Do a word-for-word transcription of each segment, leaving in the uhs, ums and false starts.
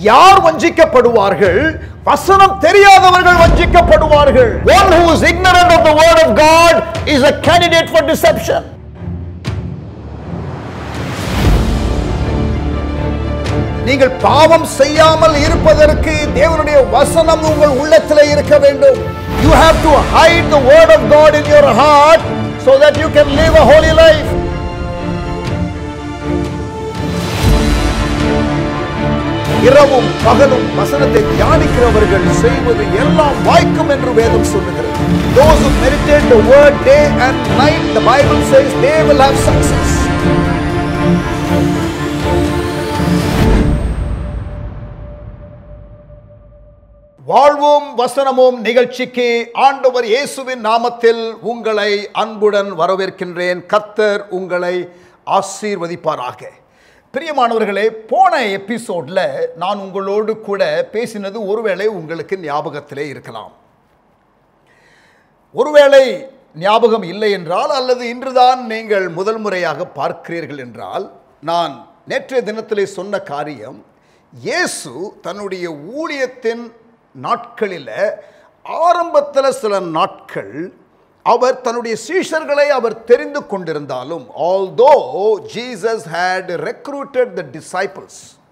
யார் வஞ்சிக்கப்படுவார்கள்? வசனம் தெரியாதவர்கள் வஞ்சிக்கப்படுவார்கள். One who is ignorant of the word of God is a candidate for deception. நீங்கள் பாவம் செய்யாமல் இருப்பதற்கு தேவனுடைய வசனம் உங்கள் உள்ளத்திலே இருக்க வேண்டும். You have to hide the word of God in your heart so that you can live a holy life. இரவும் பகலும் வசனத்தை தியானிக்கிறவர்கள் செய்வது எல்லாம் வாய்க்கும் என்று வேதம் சொல்லுகிறது. Those who meditate the word day and night, the Bible says they will have success. வாழ்வும் வசனமும் நிகழ்ச்சிக்கு ஆண்டவர் இயேசுவின் நாமத்தில் உங்களை அன்புடன் வரவேற்கின்றேன். கர்த்தர் உங்களை ஆசீர்வதிப்பாராக. பிரியமானவர்களே, போன எபிசோட்ல நான் உங்களோடு கூட பேசினது ஒருவேளை உங்களுக்கு ஞாபகத்திலே இருக்கலாம். ஒருவேளை ஞாபகம் இல்லை என்றால், அல்லது இன்றுதான் நீங்கள் முதல் முறையாக பார்க்கிறீர்கள் என்றால், நான் நேற்றைய தினத்திலே சொன்ன காரியம், இயேசு தன்னுடைய ஊழியத்தின் நாட்களில் ஆரம்பத்தில் சில நாட்கள் அவர் தன்னுடைய சீஷர்களை அவர் தெரிந்து கொண்டிருந்தாலும், although Jesus had recruited the disciples,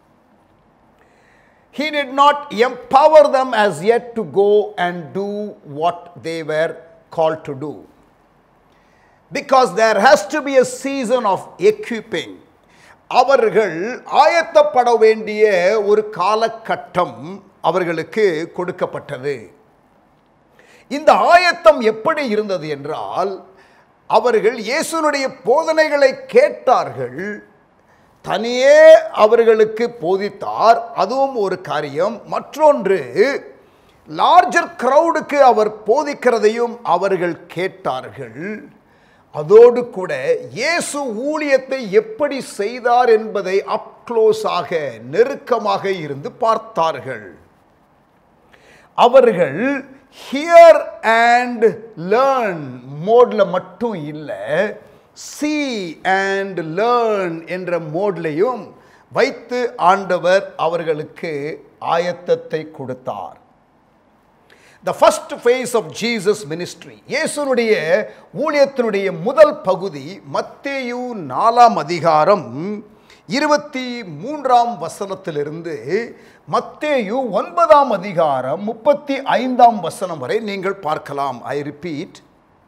he did not empower them as yet to go and do what they were called to do, because there has to be a season of equipping. அவர்கள் ஆயத்தப்பட வேண்டிய ஒரு காலகட்டம் அவர்களுக்கு கொடுக்கப்பட்டது. இந்த ஆயத்தம் எப்படி இருந்தது என்றால், அவர்கள் இயேசுனுடைய போதனைகளை கேட்டார்கள், தனியே அவர்களுக்கு போதித்தார், அதுவும் ஒரு காரியம். மற்றொன்று, லார்ஜர் கிரவுடுக்கு அவர் போதிக்கிறதையும் அவர்கள் கேட்டார்கள். அதோடு கூட இயேசு ஊழியத்தை எப்படி செய்தார் என்பதை அப்க்ளோஸாக நெருக்கமாக இருந்து பார்த்தார்கள். அவர்கள் ஹியர் அண்ட் லேர்ன் மோட்ல மட்டும் இல்லை, see and learn என்ற மோட்லையும் வைத்து ஆண்டவர் அவர்களுக்கு ஆயத்தத்தை கொடுத்தார். The first phase of Jesus ministry, இயேசுனுடைய ஊழியத்தினுடைய முதல் பகுதி மத்தேயு நாலாம் அதிகாரம் இருபத்தி மூன்றாம் வசனத்திலிருந்து மத்தேயு ஒன்பதாம் அதிகாரம் முப்பத்தி ஐந்தாம் வசனம் வரை நீங்கள் பார்க்கலாம். ஐ ரிப்பீட்,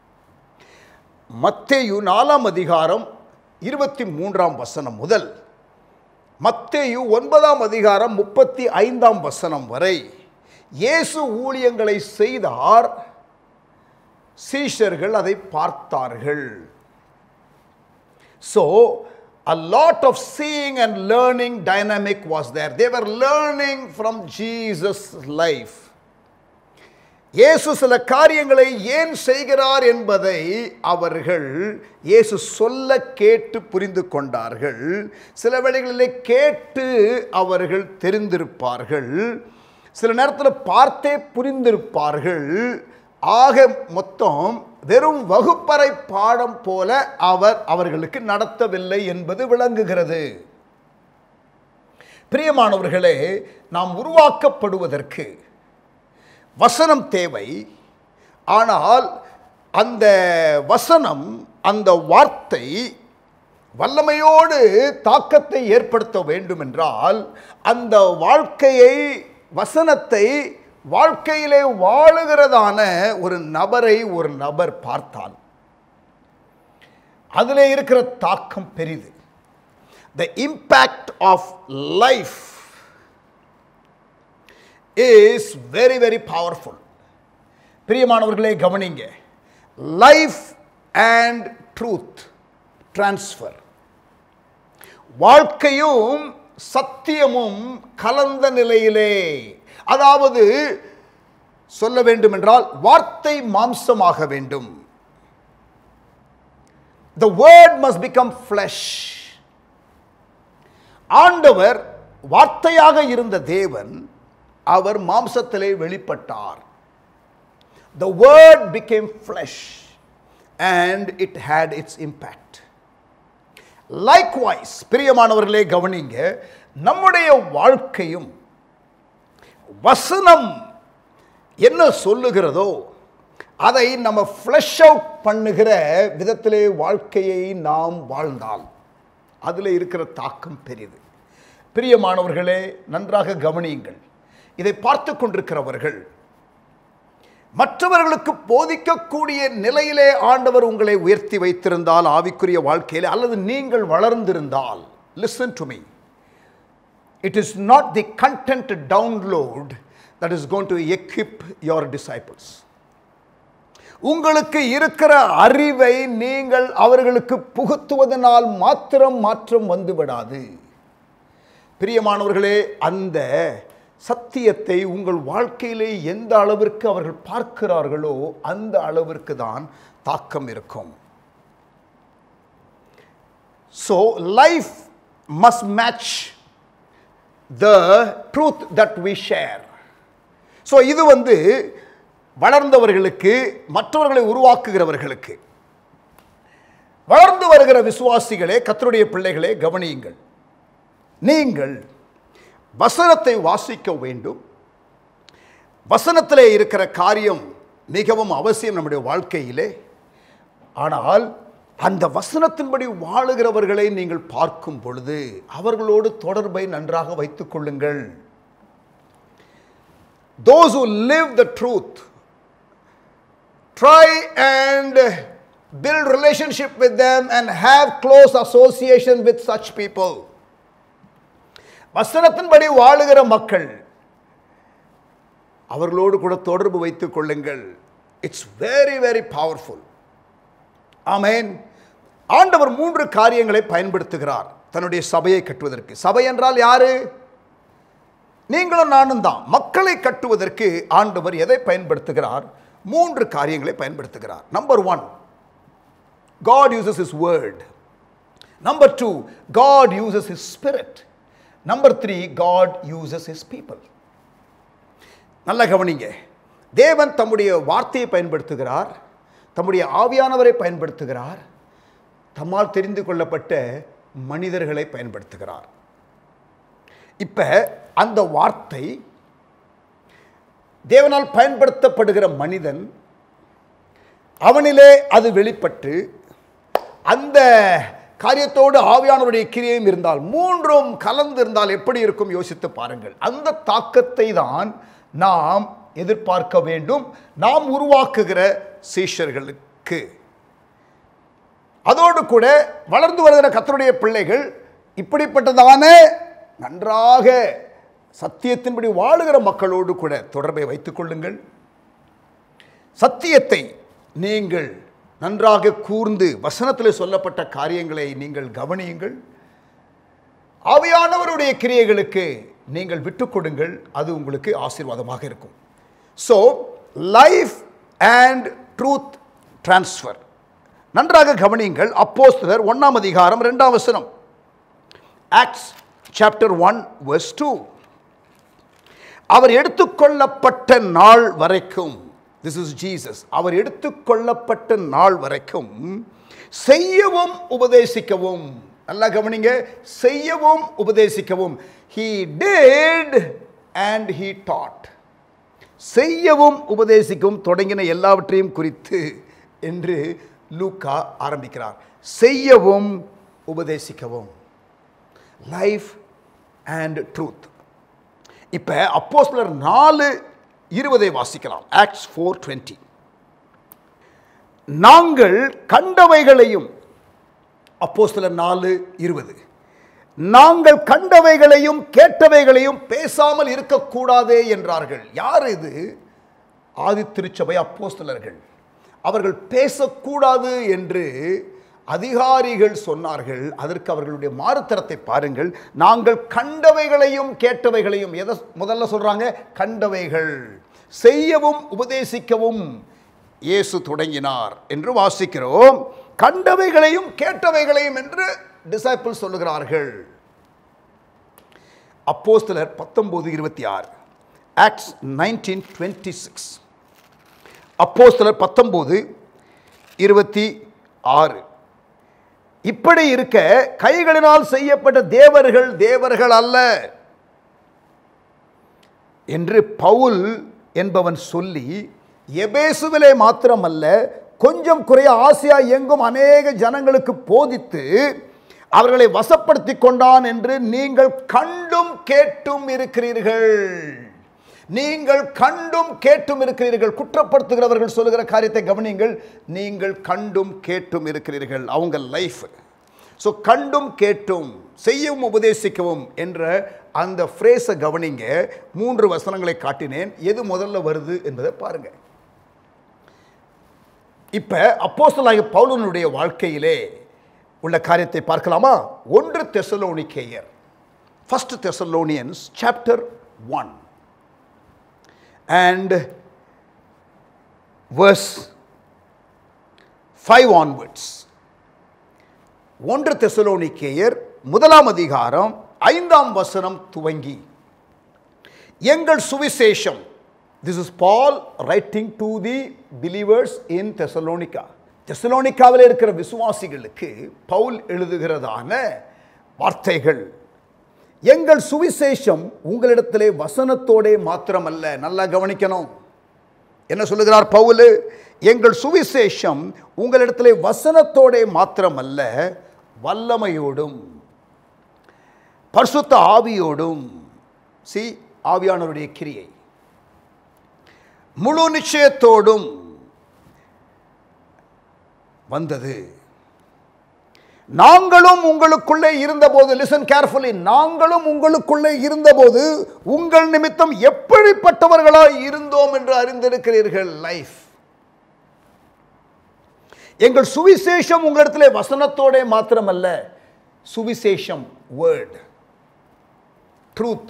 மத்தேயு நாலாம் அதிகாரம் இருபத்தி மூன்றாம் வசனம் முதல் மத்தேயு ஒன்பதாம் அதிகாரம் முப்பத்தி ஐந்தாம் வசனம் வரை இயேசு ஊழியங்களை செய்தார். சீஷர்கள் அதை பார்த்தார்கள். So a lot of seeing and learning dynamic was there. They were learning from Jesus' life. இயேசு சில காரியங்களை ஏன் செய்கிறார் என்பதை அவர்கள் இயேசு சொல்ல கேட்டு புரிந்து கொண்டார்கள். சில வேளைகளிலே கேட்டு அவர்கள் தெரிந்திருப்பார்கள், சில நேரத்தில் பார்த்தே புரிந்திருப்பார்கள். ஆக மொத்தம் வெறும் வகுப்பறை பாடம் போல அவர் அவர்களுக்கு நடத்தவில்லை என்பது விளங்குகிறது. பிரியமானவர்களே, நாம் உருவாக்கப்படுவதற்கு வசனம் தேவை. ஆனால் அந்த வசனம், அந்த வார்த்தை வல்லமையோடு தாக்கத்தை ஏற்படுத்த வேண்டும் என்றால், அந்த வாழ்க்கையை, வசனத்தை வாழ்க்கையிலே வாழுகிறதான ஒரு நபரை ஒரு நபர் பார்த்தால் அதிலே இருக்கிற தாக்கம் பெரிது. The impact of life is very very powerful. பிரியமானவர்களே, கவனிங்க. லைஃப் அண்ட் ட்ரூத் டிரான்ஸ்ஃபர், வாழ்க்கையும் சத்தியமும் கலந்த நிலையிலே, அதாவது சொல்ல வேண்டும் என்றால் வார்த்தை மாம்சமாக வேண்டும். The word must become flesh. ஆண்டவர் வார்த்தையாக இருந்த தேவன் அவர் மாம்சத்திலே வெளிப்பட்டார். The word became flesh and it had its impact. Likewise, பிரியமானவர்களே கவனிங்க, நம்முடைய வாழ்க்கையும் வசனம் என்ன சொல்லுகிறதோ அதை நம்ம ஃப்ளஷ் அவுட் பண்ணுகிற விதத்திலே வாழ்க்கையை நாம் வாழ்ந்தால் அதில் இருக்கிற தாக்கம் பெரியது. பிரியமானவர்களே, நன்றாக கவனியுங்கள். இதை பார்த்து கொண்டிருக்கிறவர்கள் மற்றவர்களுக்கு போதிக்கக்கூடிய நிலையிலே ஆண்டவர் உங்களை உயர்த்தி வைத்திருந்தால், ஆவிக்குரிய வாழ்க்கையிலே, அல்லது நீங்கள் வளர்ந்திருந்தால், listen to me, it is not the content download that is going to equip your disciples. உங்களுக்கு இருக்கிற அறிவை நீங்கள் அவர்களுக்கு புகுத்துவதனால் மாத்திரம் மாற்றம் வந்துவிடாது. பிரியமானவர்களே, அந்த சத்தியத்தை உங்கள் வாழ்க்கையிலே எந்த அளவிற்கு அவர்கள் பார்க்கிறார்களோ அந்த அளவிற்கு தான் தாக்கம் இருக்கும். So life must match the truth that we share. So இது வந்து வளர்ந்தவர்களுக்கு, மற்றவர்களை உருவாக்குகிறவர்களுக்கு. வளர்ந்து வருகிற விசுவாசிகளே, கர்த்தருடைய பிள்ளைகளே, கவனியுங்கள். நீங்கள் வசனத்தை வாசிக்க வேண்டும். வசனத்திலே இருக்கிற காரியம் மிகவும் அவசியம் நம்முடைய வாழ்க்கையிலே. ஆனால் அந்த வசனத்தின்படி வாழுகிறவர்களை நீங்கள் பார்க்கும் பொழுது அவர்களோடு தொடர்பை நன்றாக வைத்துக் கொள்ளுங்கள். Those who live the truth, try and build relationship with them and have close association with such people. வசனத்தின்படி வாழுகிற மக்கள், அவர்களோடு கூட தொடர்பு வைத்துக் கொள்ளுங்கள். It's very very powerful. Amen. ஆண்டவர் மூன்று காரியங்களை பயன்படுத்துகிறார் தன்னுடைய சபையை கட்டுவதற்கு. சபை என்றால் யாரு? நீங்களும் நானும் தான். மக்களை கட்டுவதற்கு ஆண்டவர் எதை பயன்படுத்துகிறார்? மூன்று காரியங்களை பயன்படுத்துகிறார். Number one, God uses His word. Number two, God uses His spirit. Number three, God uses His people. நல்ல கவனிங்க. தேவன் தம்முடைய வார்த்தையை பயன்படுத்துகிறார், தம்முடைய ஆவியானவரை பயன்படுத்துகிறார், தம்மால் தெரிந்து கொள்ளப்பட்ட மனிதர்களை பயன்படுத்துகிறார். இப்ப அந்த வார்த்தை, தேவனால் பயன்படுத்தப்படுகிற மனிதன், அவனிலே அது வெளிப்பட்டு அந்த காரியத்தோடு ஆவியானவருடைய கிரியையும் இருந்தால், மூன்றும் கலந்து இருந்தால் எப்படி இருக்கும் யோசித்து பாருங்கள். அந்த தாக்கத்தை தான் நாம் எதிர்பார்க்க வேண்டும் நாம் உருவாக்குகிற சீஷர்களுக்கு. அதோடு கூட வளர்ந்து வருகிற கர்த்தருடைய பிள்ளைகள் இப்படிப்பட்டதான நன்றாக சத்தியத்தின்படி வாழுகிற மக்களோடு கூட தொடர்பை வைத்துக் கொள்ளுங்கள். சத்தியத்தை நீங்கள் நன்றாக கூர்ந்து வசனத்தில் சொல்லப்பட்ட காரியங்களை நீங்கள் கவனியுங்கள். ஆவியானவருடைய கிரியைகளுக்கு நீங்கள் விட்டுக் கொடுங்கள். அது உங்களுக்கு ஆசீர்வாதமாக இருக்கும். So life and truth transfer. நன்றாக கவனியுங்கள். அப்போஸ்தலர் ஒன்றாம் அதிகாரம் இரண்டாம் வசனம். Acts chapter one verse two. அவர் எடுத்துக்கொள்ளப்பட்ட நாள் வரைக்கும், திஸ் இஸ் ஜீசஸ், அவர் எடுத்துக்கொள்ளப்பட்ட நாள் வரைக்கும் செய்யவும் உபதேசிக்கவும். நல்லா கவனிங்க. செய்யவும் உபதேசிக்கவும். He did and he taught. செய்யவும் உபதேசிக்கவும் தொடங்கின எல்லாவற்றையும் குறித்து என்று லூக்கா ஆரம்பிக்கிறார். செய்யவும் உபதேசிக்கவும். Life and truth. இப்ப அப்போஸ்தலர் நாலு இருபதை வாசிக்கலாம். Acts four twenty. நாங்கள் கண்டவைகளையும், அப்போஸ்தலர் நாலு இருபது, நாங்கள் கண்டவைகளையும் கேட்டவைகளையும் பேசாமல் இருக்கக்கூடாதே என்றார்கள். யார் இது? ஆதி திருச்சபை அப்போஸ்தலர்கள். அவர்கள் பேசக்கூடாது என்று அதிகாரிகள் சொன்னார்கள். அதற்கு அவர்களுடைய மாறுத்தரத்தை பாருங்கள். நாங்கள் கண்டவைகளையும் கேட்டவைகளையும், எதை முதல்ல சொல்றாங்க? கண்டவைகள். செய்யவும் உபதேசிக்கவும் இயேசு தொடங்கினார் என்று வாசிக்கிறோம். கண்டவைகளையும் கேட்டவைகளையும் என்று டிசைபிள்ஸ் சொல்லுகிறார்கள். அப்போஸ்தலர் பத்தொன்பது இருபத்தி ஆறு. Acts nineteen twenty six. அப்போஸ்தலர் பத்தொன்பது இருபத்தி ஆறு. இப்படி இருக்க கைகளினால் செய்யப்பட்ட தேவர்கள் தேவர்கள் அல்ல. என்று பவுல் என்பவன் சொல்லி எபேசுவிலே மாத்திரமல்ல கொஞ்சம் குறைய ஆசியா எங்கும் அநேக ஜனங்களுக்கு போதித்து அவர்களை வசப்படுத்தி கொண்டான் என்று நீங்கள் கண்டும் கேட்டும் இருக்கிறீர்கள். நீங்கள் கண்டும் கேட்டும் இருக்கிறீர்கள். குற்றப்படுத்துகிறவர்கள் சொல்லுகிற காரியத்தை கவனிங்கள். நீங்கள் கண்டும் கேட்டும் இருக்கிறீர்கள். அவங்க லைஃப். ஸோ கண்டும் கேட்டும் செய்யவும் உபதேசிக்கவும் என்ற அந்த ஃப்ரேஸை கவனிங்க. மூன்று வசனங்களை காட்டினேன். எது முதல்ல வருது என்பதை பாருங்க. இப்போ அப்போஸ்தலனாகிய பவுலனுடைய வாழ்க்கையிலே உள்ள காரியத்தை பார்க்கலாமா? ஒன்று தெசலோனிக்கேயர், first Thessalonians chapter one and verse five onwards. ஒன்று தெசலோனிக்கேயர் முதலாம் அதிகாரம் ஐந்தாம் வசனம் துவங்கி, எங்கள் சுவிசேஷம், this is Paul writing to the believers in Thessalonica. தெசலோனிக்காவில் இருக்கிற விசுவாசிகளுக்கு பவுல் எழுதுகிறதான வார்த்தைகள். எங்கள் சுவிசேஷம் உங்களிடத்திலே வசனத்தோடே மாத்திரமல்ல. நல்லா கவனிக்கணும். என்ன சொல்லுகிறார் பவுல்? எங்கள் சுவிசேஷம் உங்களிடத்திலே வசனத்தோடே மாத்திரமல்ல, வல்லமையோடும் பரிசுத்த ஆவியோடும், சி ஆவியானவருடைய கிரியை, முழு நிச்சயத்தோடும் வந்தது. நாங்களும் உங்களுக்குள்ளே இருந்தபோது, லிசன் கேர்ஃபுல்லி, நாங்களும் உங்களுக்குள்ளே இருந்தபோது உங்கள் நிமித்தம் எப்படிப்பட்டவர்களாய் இருந்தோம் என்று அறிந்திருக்கிறீர்கள். லைஃப். எங்கள் சுவிசேஷம் உங்களிடத்திலே வசனத்தோட மாத்திரமல்ல, சுவிசேஷம் வேர்ட் ட்ரூத்,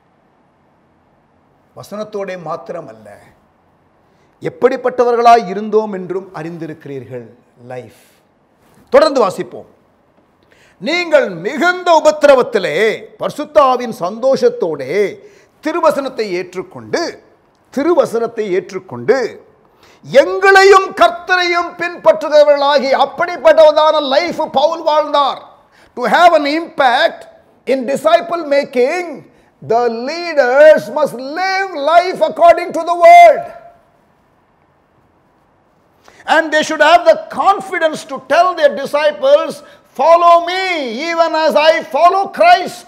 வசனத்தோட மாத்திரமல்ல, எப்படிப்பட்டவர்களாய் இருந்தோம் என்றும் அறிந்திருக்கிறீர்கள். லைஃப். தொடர்ந்து வாசிப்போம். நீங்கள் மிகுந்த உபத்திரவத்திலே பரிசுத்த ஆவியின் சந்தோஷத்தோடே திருவசனத்தை ஏற்றுக்கொண்டு திருவசனத்தை ஏற்றுக்கொண்டு எங்களையும் கர்த்தரையும் பின்பற்றுகிறவர்களாகி, அப்படிப்பட்டவதான லைஃப் பவுல் வாழ்ந்தார். To have an impact in disciple making, the leaders must live life according to the word. And they should have the confidence to tell their disciples, follow me even as I follow Christ.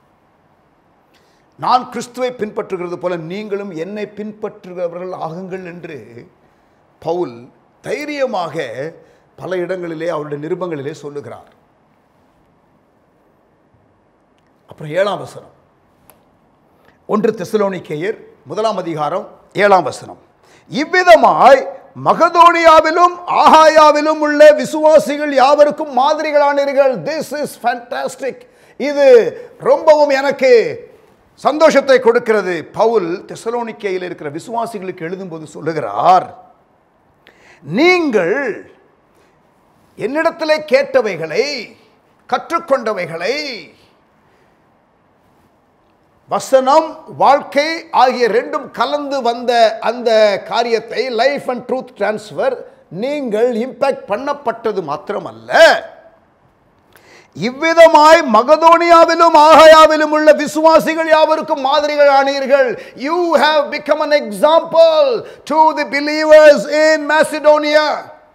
நான் கிறிஸ்துவை பின்பற்றுகிறது போல நீங்களும் என்னை பின்பற்றுகிறவர்கள் ஆகுங்கள் என்று பவுல் தைரியமாக பல இடங்களிலே அவருடைய நிருபங்களிலே சொல்லுகிறார். அப்புறம் ஏழாம் வசனம், ஒன்று தெசலோனிக்கேயர் முதலாம் அதிகாரம் ஏழாம் வசனம், இவ்விதமாய் மகதோனியாவிலும் ஆகாயாவிலும் உள்ள விசுவாசிகள் யாவருக்கும் மாதிரிகளானீர்கள். This is fantastic. இது ரொம்பவும் எனக்கு சந்தோஷத்தை கொடுக்கிறது. பவுல் தெசலோனிக்கேயில் இருக்கிற விசுவாசிகளுக்கு எழுதும்போது சொல்லுகிறார், நீங்கள் என்னிடத்திலே கேட்டவைகளை, கற்றுக்கொண்டவைகளை, வசனம் வாழ்க்கை ஆகிய ரெண்டும் கலந்து வந்த அந்த காரியத்தை, லைஃப் அண்ட் ட்ரூத் டிரான்ஸ்ஃபர், நீங்கள் இம்பாக்ட் பண்ணப்பட்டது மாத்திரமல்ல, இவ்விதமாய் மகதோனியாவிலும் ஆகாயாவிலும் உள்ள விசுவாசிகள் யாவருக்கும் மாதிரிகள் ஆனீர்கள். You have become an example to the believers in Macedonia.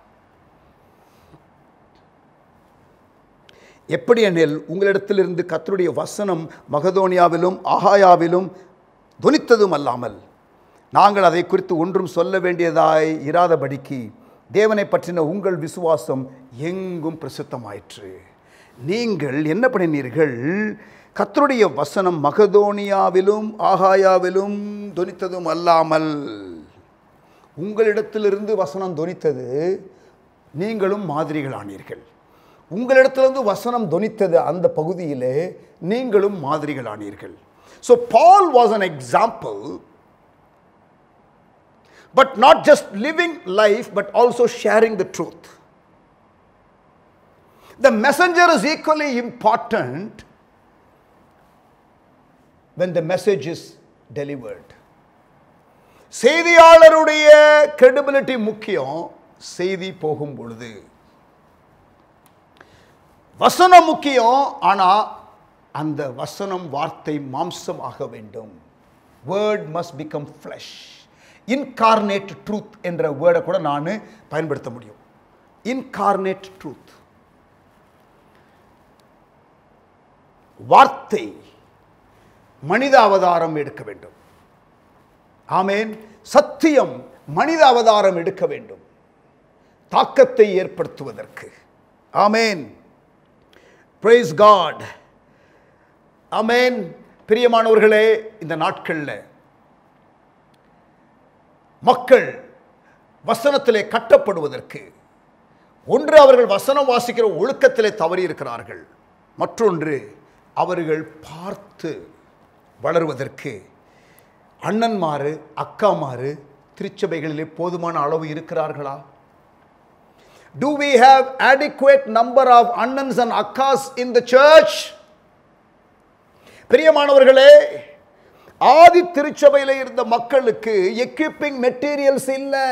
எப்படி எனில், உங்களிடத்திலிருந்து கர்த்தருடைய வசனம் மகதோனியாவிலும் ஆகாயாவிலும் துனித்ததும் அல்லாமல் நாங்கள் அதை குறித்து ஒன்றும் சொல்ல வேண்டியதாய் இராதபடிக்கு தேவனை பற்றின உங்கள் விசுவாசம் எங்கும் பிரசித்தமாயிற்று. நீங்கள் என்ன பண்ணினீர்கள்? கர்த்தருடைய வசனம் மகதோனியாவிலும் ஆகாயாவிலும் துனித்ததும் அல்லாமல், உங்களிடத்திலிருந்து வசனம் துனித்தது, நீங்களும் மாதிரிகளானீர்கள். உங்களிடத்திலிருந்து வசனம் துனித்தது அந்த பகுதியிலே நீங்களும் மாதிரிகளானீர்கள். So Paul was an example, but not just living life but also sharing the truth. The messenger is equally important when the message is delivered. செய்தியாளருடைய credibility முக்கியம் செய்தி போகும் பொழுது. வசனம் முக்கியம், ஆனால் அந்த வசனம் வார்த்தை மாம்சம் ஆக வேண்டும். word must become flesh. Incarnate truth என்ற வேர்டை கூட நான் பயன்படுத்த முடியும். Incarnate truth. வார்த்தை மனித அவதாரம் எடுக்க வேண்டும். ஆமென். சத்தியம் மனித அவதாரம் எடுக்க வேண்டும், தாக்கத்தை ஏற்படுத்துவதற்கு. ஆமென். Praise God. ஆமென். பிரியமானவர்களே, இந்த நாட்களில் மக்கள் வசனத்திலே கட்டப்படுவதற்கு, ஒன்று அவர்கள் வசனம் வாசிக்கிற ஒழுக்கத்திலே தவறி இருக்கிறார்கள், மற்றொன்று அவர்கள் பார்த்து வளருவதற்கு அண்ணன்மாரு அக்காமாரு திருச்சபைகளிலே போதுமான அளவு இருக்கிறார்களா? Do we have adequate number of annans and akkas in the church? பிரியமானவர்களே, ஆதி திருச்சபையில் இருந்த மக்களுக்கு எக்யூப்பிங் மெட்டீரியல்ஸ் இல்லை.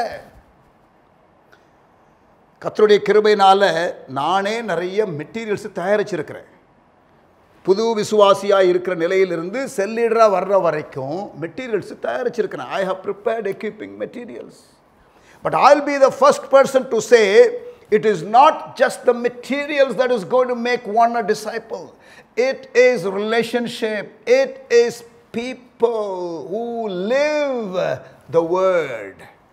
கர்த்தருடைய கிருபையினால நானே நிறைய மெட்டீரியல்ஸ் தயாரிச்சிருக்கிறேன். புது விசுவாசியாக இருக்கிற நிலையிலிருந்து செல்லீடராக வர்ற வரைக்கும் மெட்டீரியல்ஸ் தயாரிச்சிருக்கிறேன். I have prepared equipping materials. But I will be the first person to say, it is not just the materials that is going to make one a disciple. It is relationship. It is people who live the word.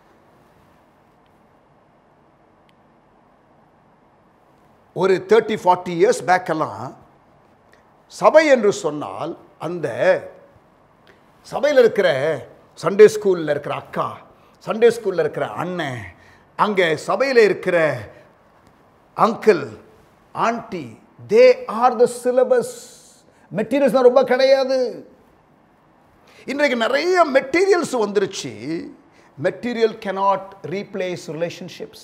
ஒரு thirty forty years back எல்லாம் சபை என்று சொன்னால் அந்த சபையில் இருக்கிற Sunday ஸ்கூலில் இருக்கிற அக்கா, சண்டே ஸ்கூலில் இருக்கிற அண்ணன், அங்கே சபையில் இருக்கிற uncle aunty, they are the syllabus. Materials தான் ரொம்ப கிடையாது. இன்றைக்கு நிறைய மெட்டீரியல்ஸ் வந்துருச்சு. Material cannot replace relationships.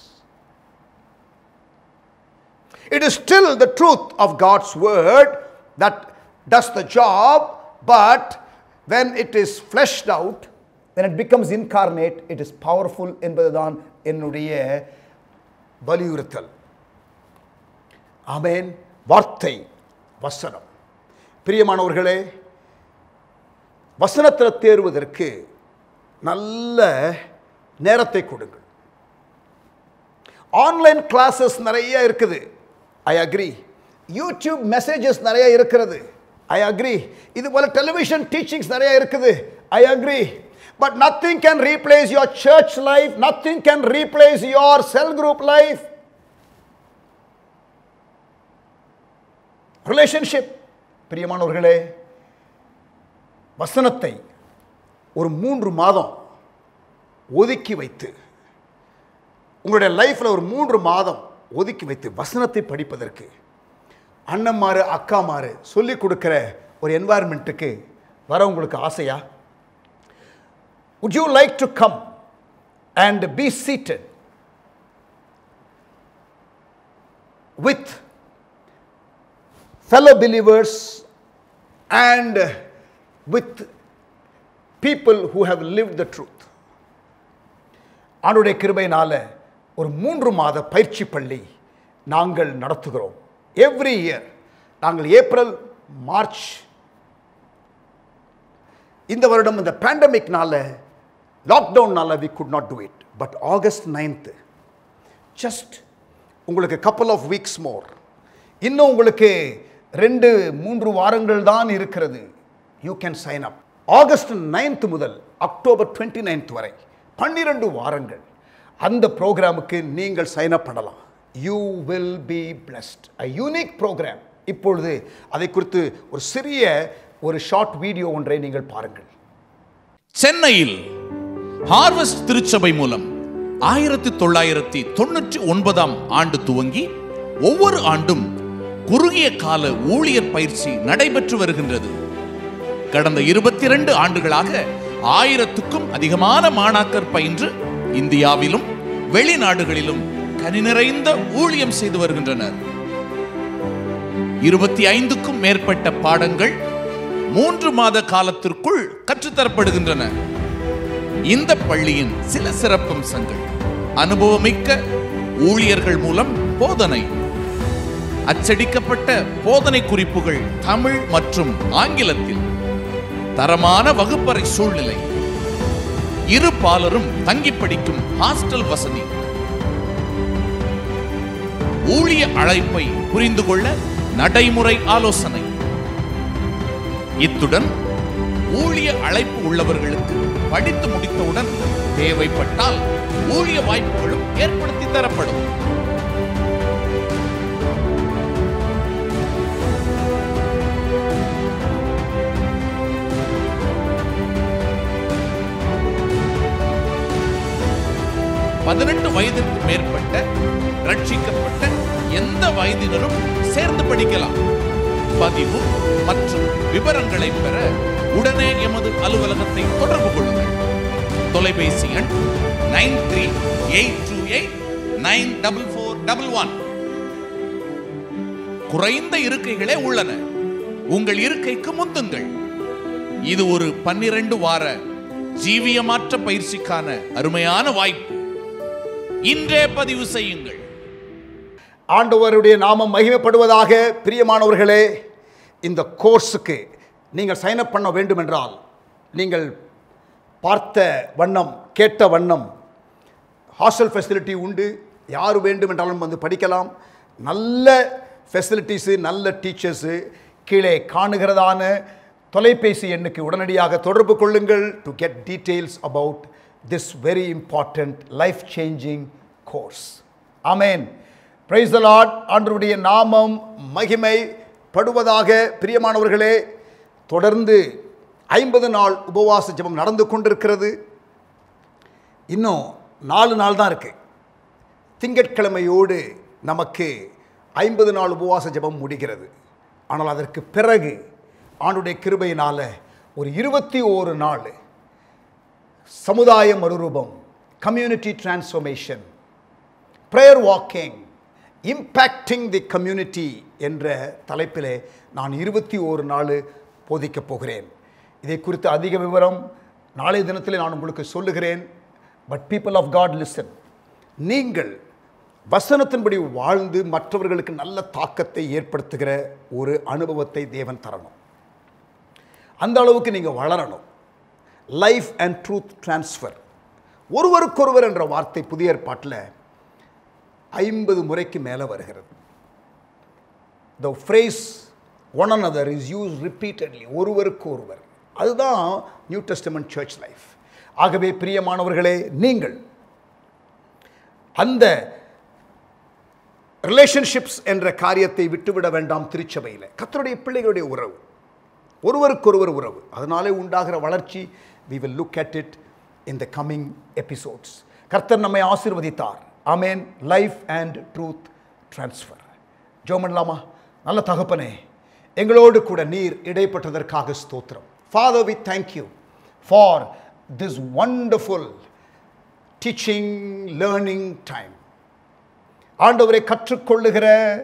It is still the truth of God's word that does the job, but when it is fleshed out, when it becomes incarnate, it is powerful என்பதுதான் என்னுடைய வலியுறுத்தல். ஆமென். வார்த்தை, வசனம். பிரியமானவர்களே, வசனத்தில் தேர்வதற்கு நல்ல நேரத்தை கொடுங்கள். ஆன்லைன் கிளாஸஸ் நிறைய இருக்குது. I agri. யூடியூப் மெசேஜஸ் நிறைய இருக்கிறது. I agree. இது போல டெலிவிஷன் டீச்சிங்ஸ் நிறைய இருக்குது. I agree. But nothing can replace your church life. Nothing can replace your cell group life. Relationship. பிரியமானவர்களே, வசனத்தை ஒரு மூன்று மாதம் ஒதுக்கி வைத்து, உங்களுடைய லைஃப்பில் ஒரு மூன்று மாதம் ஒதுக்கி வைத்து வசனத்தை படிப்பதற்கு அண்ணன்மாரு அக்காமாரு சொல்லிக் கொடுக்கிற ஒரு என்வாயர்மெண்ட்டுக்கு வர உங்களுக்கு ஆசையா? Would you like to come and be seated with fellow believers and with people who have lived the truth? ஆண்டவருடைய கிருபையினால ஒரு மூன்று மாத பயிற்சி பள்ளி நாங்கள் நடத்துகிறோம். எவ்ரி இயர் நாங்கள் ஏப்ரல் மார்ச், இந்த வருடம் இந்த பேண்டமிக்னால லாக்டவுன்னால we could not do it, but August ninth just உங்களுக்கு couple of weeks more, இன்னும் உங்களுக்கு ரெண்டு மூன்று வாரங்கள் தான் இருக்கிறது. you can sign up. August ninth முதல் அக்டோபர் twenty-ninth வரை பன்னிரண்டு வாரங்கள் அந்த ப்ரோக்ராமுக்கு நீங்கள் சைன் அப் பண்ணலாம். you will be blessed. a unique program. இப்பொழுது அதை குறித்து ஒரு சிறிய ஒரு ஷார்ட் வீடியோ ஒன்றை நீங்கள் பாருங்கள். சென்னையில் ஹார்வெஸ்ட் திருச்சபை மூலம் ஆயிரத்தி தொள்ளாயிரத்தி தொண்ணூற்றி ஒன்பதாம் ஆண்டு துவங்கி ஒவ்வொரு ஆண்டும் குறுகிய கால ஊழியர் பயிற்சி நடைபெற்று வருகின்றது. கடந்த இருபத்தி இரண்டு ஆண்டுகளாக ஆயிரத்துக்கும் அதிகமான மாணாக்கர் பயின்று இந்தியாவிலும் வெளிநாடுகளிலும் கனி நிறைந்த ஊழியம் செய்து வருகின்றனர். இருபத்தி ஐந்துக்கும் மேற்பட்ட பாடங்கள் மூன்று மாத காலத்திற்குள் கற்றுத்தரப்படுகின்றன. இந்த பள்ளியின் சில சிறப்பம்சங்கள்: அனுபவமிக்க ஊழியர்கள் மூலம் போதனை, அச்சடிக்கப்பட்ட போதனை குறிப்புகள் தமிழ் மற்றும் ஆங்கிலத்தில், தரமான வகுப்பறை சூழ்நிலை, இரு பாலரும் தங்கி படிக்கும் ஹாஸ்டல் வசதி, ஊழிய அழைப்பை புரிந்து கொள்ள நடைமுறை ஆலோசனை. இத்துடன் ஊழிய அழைப்பு உள்ளவர்களுக்கு படித்து முடித்தவுடன் தேவைப்பட்டால் ஊழிய வாய்ப்புகளும் ஏற்படுத்தி தரப்படும். பதினெட்டு வயதிற்கு மேற்பட்ட ரட்சிக்கப்பட்ட எந்த வயதினரும் சேர்ந்து படிக்கலாம். பதிவு மற்றும் விவரங்களை பெற உடனே எமது அலுவலகத்தை தொடர்பு கொள்ளுங்கள். தொலைபேசி எண் nine three eight two eight nine double four double one. குறைந்த இருக்கைகளே உள்ளன. உங்கள் இருக்கைக்கு முந்துங்கள். இது ஒரு பன்னிரண்டு வார ஜீவியமாற்ற பயிற்சிக்கான அருமையான வாய்ப்பு. இன்றே பதிவு செய்யுங்கள். ஆண்டவருடைய நாமம் மகிமைப்படுவதாக. பிரியமானவர்களே, இந்த கோர்ஸுக்கு நீங்கள் சைன் அப் பண்ண வேண்டும் என்றால் நீங்கள் பார்த்த வண்ணம், கேட்ட வண்ணம் ஹாஸ்டல் ஃபெசிலிட்டி உண்டு. யார் வேண்டும் என்றாலும் வந்து படிக்கலாம். நல்ல ஃபெசிலிட்டிஸு, நல்ல டீச்சர்ஸு. கீழே காணுகிறதான தொலைபேசி எண்ணுக்கு உடனடியாக தொடர்பு கொள்ளுங்கள் to get details about this very important life changing course. Amen. Praise the Lord. ஆண்டவருடைய நாமம் மகிமை படுவதாக. பிரியமானவர்களே, தொடர்ந்து ஐம்பது நாள் உபவாச ஜெபம் நடந்து கொண்டிருக்கிறது. இன்னும் நாலு நாள் தான் இருக்கு. திங்கட்கிழமையோடு நமக்கு ஐம்பது நாள் உபவாச ஜெபம் முடிகிறது. ஆனால் அதற்கு பிறகு ஆண்டவருடைய கிருபையினால ஒரு இருபத்தி ஓரு நாள் சமுதாய மறுரூபம், community transformation, prayer walking, impacting the community என்ற தலைப்பிலே நான் இருபத்தி ஓரு நாள் போதிக்கப் போகிறேன். இதை குறித்து அதிக விவரம் நாளைய தினத்தில் நான் உங்களுக்கு சொல்லுகிறேன். But people of God listen. நீங்கள் வசனத்தின்படி வாழ்ந்து மற்றவர்களுக்கு நல்ல தாக்கத்தை ஏற்படுத்துகிற ஒரு அனுபவத்தை தேவன் தரணும். அந்த அளவுக்கு நீங்கள் வளரணும். Life and truth transfer. ஒருவருக்கொருவர் என்ற வார்த்தை புதிய ஏற்பாட்டில் ஐம்பது முறைக்கு மேலே வருகிறது. The phrase one another is used repeatedly. ஒருவருக்கு ஒருவர். அதுதான் நியூ டெஸ்டமென்ட் சர்ச் லைஃப். ஆகவே பிரியமானவர்களே, நீங்கள் அந்த ரிலேஷன்ஷிப்ஸ் என்ற காரியத்தை விட்டுவிட வேண்டாம். திருச்சபையில் கர்த்தருடைய பிள்ளைகளுடைய உறவு, ஒருவருக்கொருவர் உறவு, அதனாலே உண்டாகிற வளர்ச்சி, we will look at it in the coming episodes. கர்த்தர் நம்மை ஆசீர்வதித்தார். Amen. Life and truth transfer. ஜெபம் பண்ணலாமா? நல்ல தகப்பனே, எங்களோடு கூட நீர் இடைப்பட்டதற்காக ஸ்தோத்திரம். Father, we thank you for this wonderful teaching, learning time. ஆண்டவரை கற்றுக்கொள்ளுகிற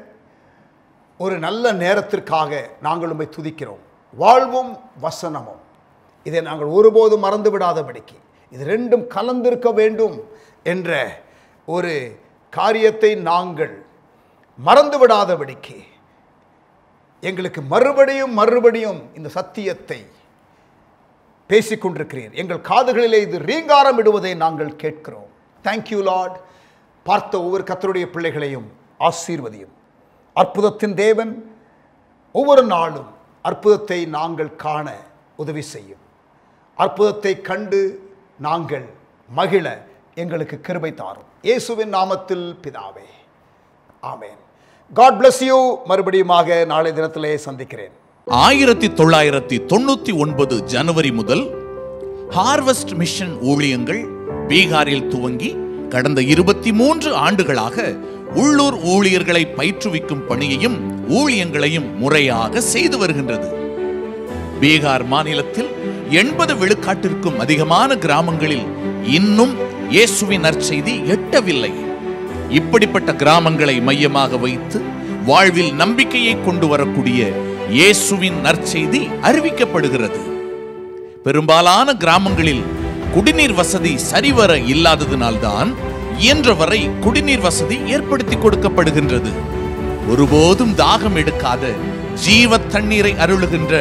ஒரு நல்ல நேரத்திற்காக நாங்கள் உம்மை துதிக்கிறோம். வாழ்வும் வசனமும், இதை நாங்கள் ஒருபோதும் மறந்து விடாதபடிக்கு, இது ரெண்டும் கலந்திருக்க வேண்டும் என்ற ஒரு காரியத்தை நாங்கள் மறந்து விடாதபடிக்கு எங்களுக்கு மறுபடியும் மறுபடியும் இந்த சத்தியத்தை பேசிக்கொண்டிருக்கிறீர். எங்கள் காதுகளிலே இது ரீங்காரம் இடுவதை நாங்கள் கேட்கிறோம். Thank you lord. பார்த்த ஒவ்வொரு கர்த்தருடைய பிள்ளைகளையும் ஆசீர்வதியும். அற்புதத்தின் தேவன், ஒவ்வொரு நாளும் அற்புதத்தை நாங்கள் காண உதவி செய்யும். அற்புதத்தை கண்டு நாங்கள் மகிழ எங்களுக்கு கிருபை தாரும். இயேசுவின் நாமத்தில் பிதாவே, ஆமென். God bless you. மறுபடியுமாக நாளை தினத்திலே சந்திக்கிறேன். ஆயிரத்தி தொள்ளாயிரத்தி தொண்ணூத்தி ஒன்பது ஜனவரி முதல் ஹார்வெஸ்ட் மிஷன் ஊழியங்கள் பீகாரில் துவங்கி கடந்த இருபத்தி மூன்று ஆண்டுகளாக உள்ளூர் ஊழியர்களை பயிற்றுவிக்கும் பணியையும் ஊழியங்களையும் முறையாக செய்து வருகின்றது. பீகார் மாநிலத்தில் எண்பது விழுக்காட்டிற்கும் அதிகமான கிராமங்களில் இன்னும் இயேசுவின் நற்செய்தி எட்டவில்லை. இப்படிப்பட்ட கிராமங்களை மையமாக வைத்து வாழ்வில் நம்பிக்கையை கொண்டு வரக்கூடிய இயேசுவின் நற்செய்தி அறிவிக்கப்படுகிறது. பெரும்பாலான கிராமங்களில் குடிநீர் வசதி சரிவர இல்லாததினால்தான் இயன்றவரை குடிநீர் வசதி ஏற்படுத்தி கொடுக்கப்படுகின்றது. ஒருபோதும் தாகம் எடுக்காத ஜீவ தண்ணீரை அருளுகின்ற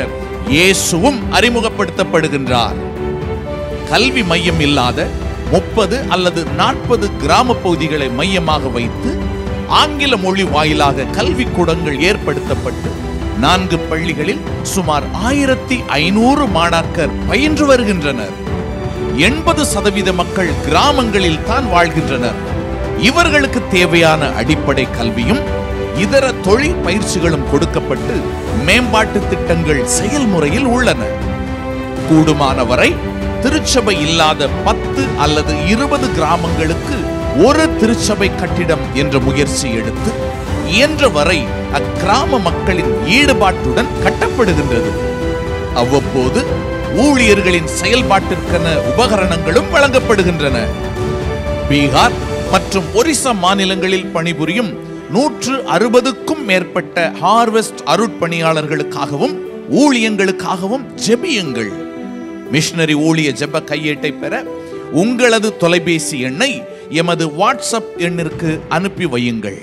இயேசுவும் அறிமுகப்படுத்தப்படுகின்றார். கல்வி மையம் இல்லாத முப்பது அல்லது நாற்பது கிராம பகுதிகளை மையமாக வைத்து ஆங்கில மொழி வாயிலாக கல்வி கூடங்கள் ஏற்படுத்தப்பட்டு நான்கு பள்ளிகளில் சுமார் ஆயிரத்தி ஐநூறு மாணாக்கர் பயின்று வருகின்றனர். எண்பது சதவீத மக்கள் கிராமங்களில் தான் வாழ்கின்றனர். இவர்களுக்கு தேவையான அடிப்படை கல்வியும் இதர தொழில் பயிற்சிகளும் கொடுக்கப்பட்டு மேம்பாட்டு திட்டங்கள் செயல்முறையில் உள்ளன. கூடுமானவரை திருச்சபை இல்லாத பத்து அல்லது இருபது கிராமங்களுக்கு ஒரு திருச்சபை கட்டிடம் என்ற முயற்சி எடுத்து இயன்ற வரை அக்கிராம மக்களின் ஈடுபாட்டுடன் கட்டப்படுகின்றது. அவ்வப்போது ஊழியர்களின் செயல்பாட்டிற்கென உபகரணங்களும் வழங்கப்படுகின்றன. பீகார் மற்றும் ஒரிசா மாநிலங்களில் பணிபுரியும் நூற்று அறுபதுக்கும் மேற்பட்ட ஹார்வெஸ்ட் அருட்பணியாளர்களுக்காகவும் ஊழியங்களுக்காகவும் ஜெபியுங்கள். மிஷனரி ஊழிய ஜெப கையேட்டை பெற உங்களது தொலைபேசி எண்ணை எமது வாட்ஸ்அப் எண்ணிற்கு அனுப்பி வையுங்கள்.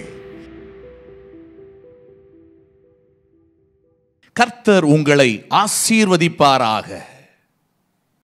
கர்த்தர் உங்களை ஆசீர்வதிப்பாராக.